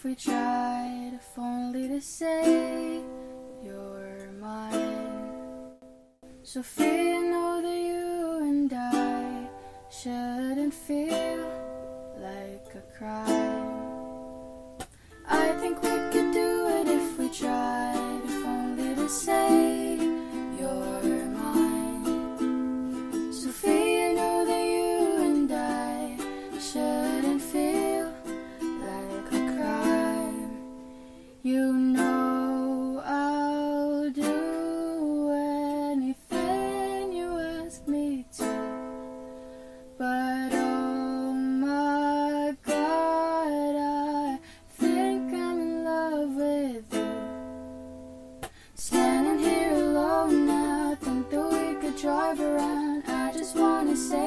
if we tried, if only to say you're mine. Sophia, know that you and I shouldn't feel like a crime. I think we could do it if we tried, if only to say you're mine. Sophia, know that you and I shouldn't feel like a crime. You know I'll do anything you ask me to, but oh my God, I think I'm in love with you. Standing here alone now, think that we could drive around. I just wanna say